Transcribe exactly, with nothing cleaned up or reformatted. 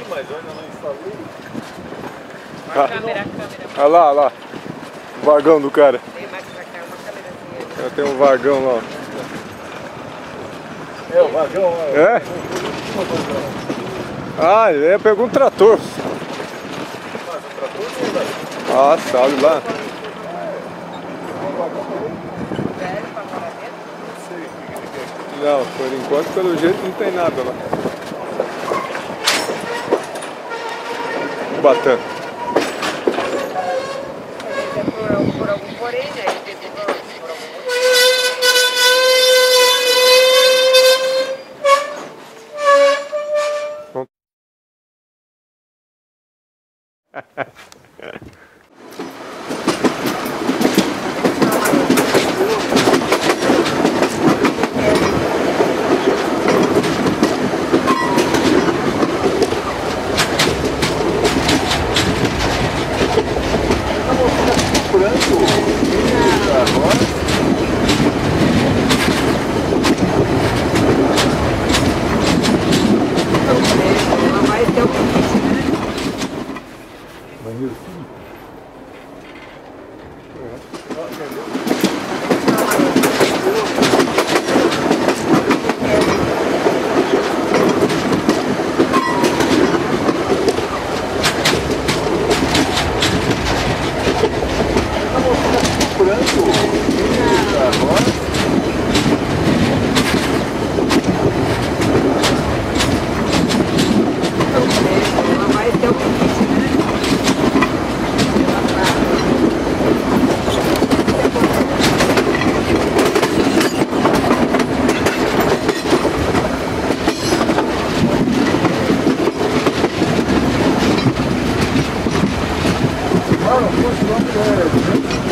mas eu ainda não instalei. A câmera, a câmera. Olha lá, olha lá. O vagão do cara. Tem mais pra cá, uma câmerazinha. Já tem um vagão lá. É, o vagão lá. É? Ah, ele pegou um trator. Mas o trator não vai. Ah, sabe lá. Velho, pra morar dentro? Não sei o que ele quer. Não, por enquanto, pelo jeito, não tem nada lá. Ubatã. Por algum, por algum porém, né? Ele pegou por algum Ah, não,